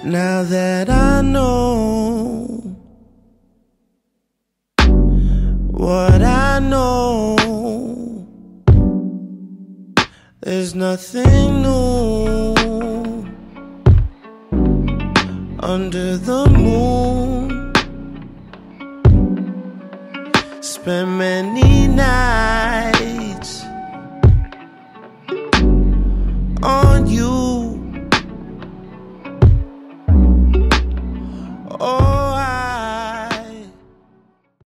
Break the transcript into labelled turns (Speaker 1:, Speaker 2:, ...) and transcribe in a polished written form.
Speaker 1: Now that I know what I know, there's nothing new under the moon. Spent many nights